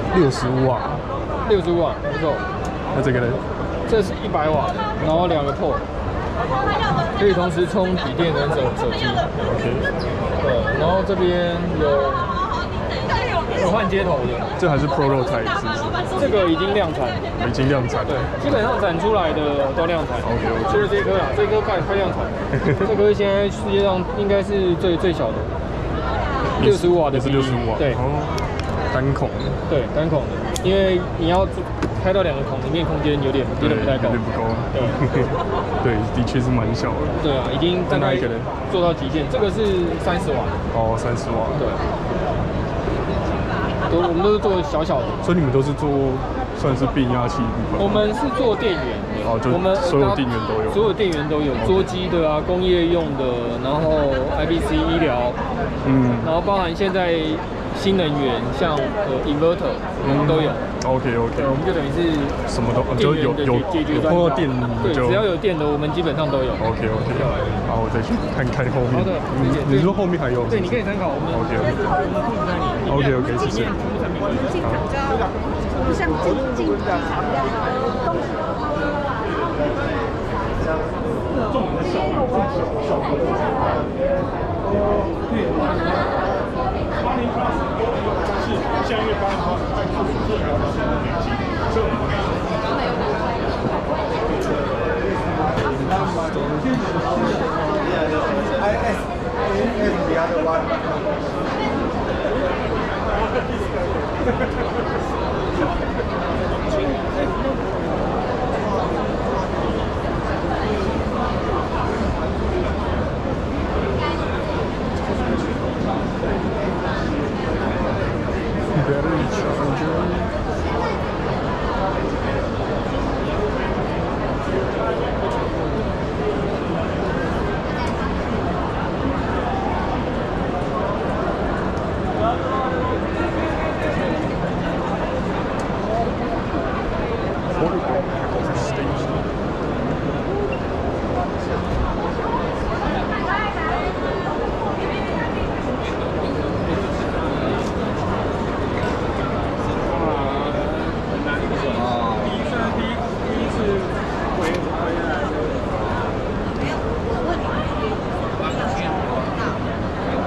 65瓦 ，65瓦，没错。 那这个呢？ 这是100瓦，然后2个 port， 可以同时充笔电跟手机。 OK。 对，然后这边有换接头的。 这还是 prototype 是不是？ 这个已经量产， 已经量产。 对，基本上展出来的都量产。 OK。 就是这颗啊，这颗快量产。这颗现在世界上应该是最小的，65瓦的。 也是65瓦。 对。 单孔。 对，单孔的，因为你要开到2个孔，里面空间有点不太够。 有点不够。 对。 对，的确是蛮小的。 对啊，已经大概做到极限。这个是30瓦。 哦，30瓦。 对。我们都是做小的。 所以你们都是做算是变压器部分。 我们是做电源。 哦，就我们所有电源都有。 所有电源都有，桌机的啊，工业用的，然后 IBC 医疗，然后包含现在新能源，像inverter，我们都有。 OK。 对，我们就等于是什么都就有碰到电， 对，只要有电的，我们基本上都有。 OK。然后我再去看后面。 好的， 你说后面还有？ 对，你可以参考我们。 OK。谢谢。 不像进机场一样东西。重点在小80 plus 是现在因为80 plus 在考试这条是累积，所以我们可以。IS the other one. Battery charger.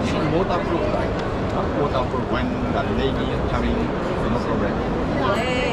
Waterproof when the lady coming, no problem.